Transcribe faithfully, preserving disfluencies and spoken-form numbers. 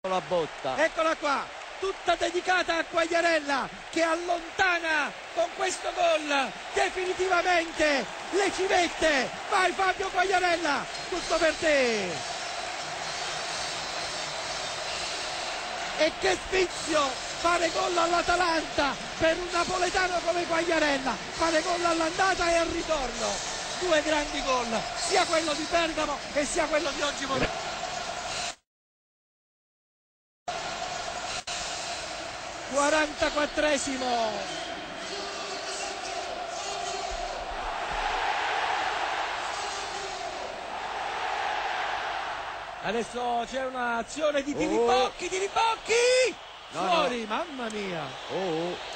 la botta. Eccola qua, tutta dedicata a Quagliarella che allontana con questo gol definitivamente le civette. Vai Fabio Quagliarella, tutto per te. E che sfizio fare gol all'Atalanta per un napoletano come Quagliarella, fare gol all'andata e al ritorno. Due grandi gol, sia quello di Bergamo e sia quello di oggi pomeriggio. quarantaquattresimo. Adesso c'è un'azione di Tiribocchi, Tiribocchi! No, Fuori, no. mamma mia! Oh, oh.